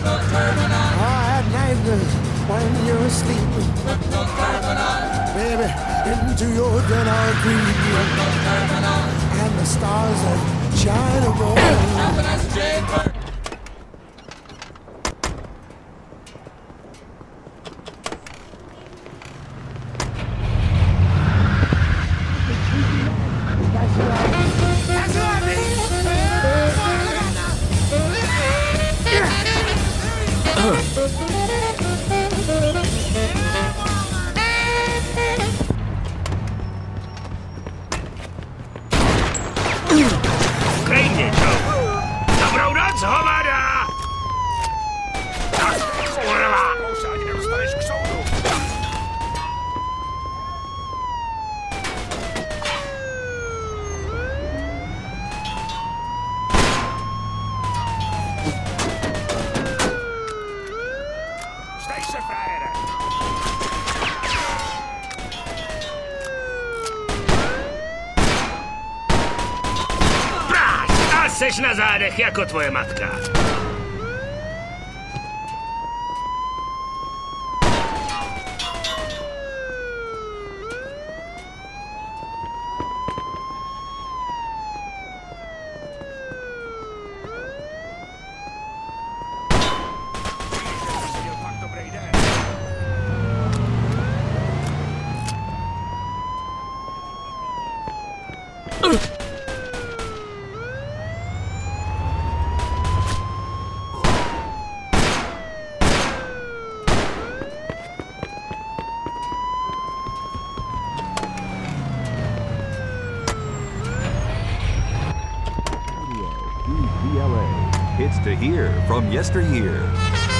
at night when you're asleep, baby, into your den I'll creep, and the stars that shine above. Klidně, Joe. Dobrou noc, hovada! Tak, kurva! Ať nedostaneš k soudu. Stej se, frajere! Seš na zádech jako tvoje matka. Hits to hear from yesteryear.